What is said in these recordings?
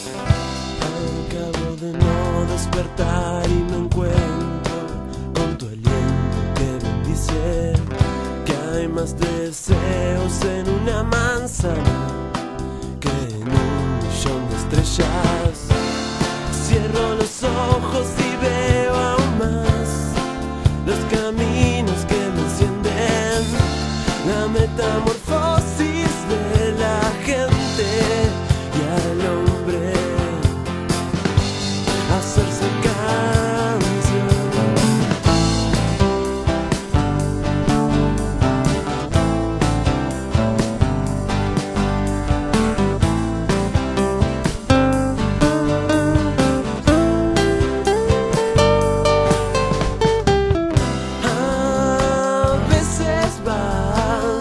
Acabo de no despertar y me encuentro con tu aliento que bendice, que hay más deseos en una manzana que en un millón de estrellas. Cierro los ojos y veo aún más los caminos que me encienden, la metamorfosis de la gente y al hombre hacerse canción. A veces vas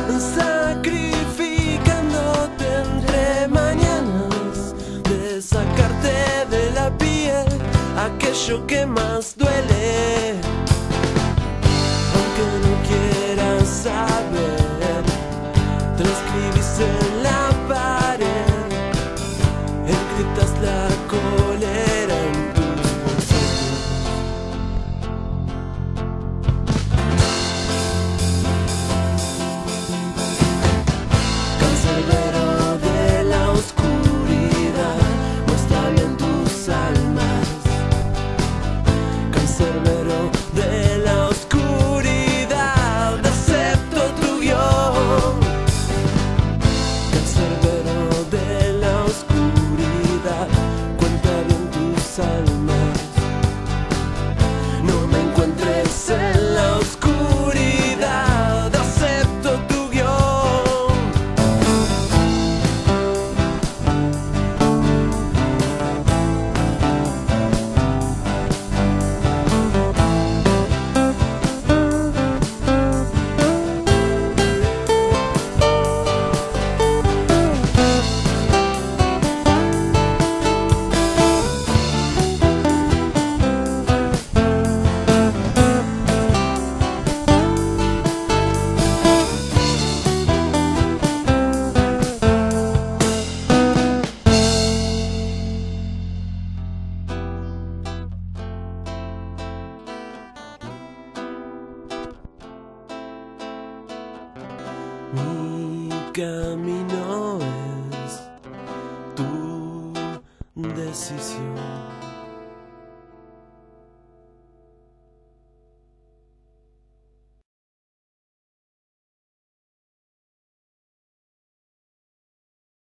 sacrificándote entre mañanas de sacarte de la piel aquello que más duele, aunque no quieras saber. Transcribís en la pared, encriptas la cólera en tus bolsillos. Cancerbero de la oscuridad, muéstrame en tus almas. Cancerbero de la oscuridad, acepto tu guión. Cancerbero de la oscuridad, cuenta bien tus almas. No me encuentres en la oscuridad, acepto tu guión. Mi camino es tu decisión.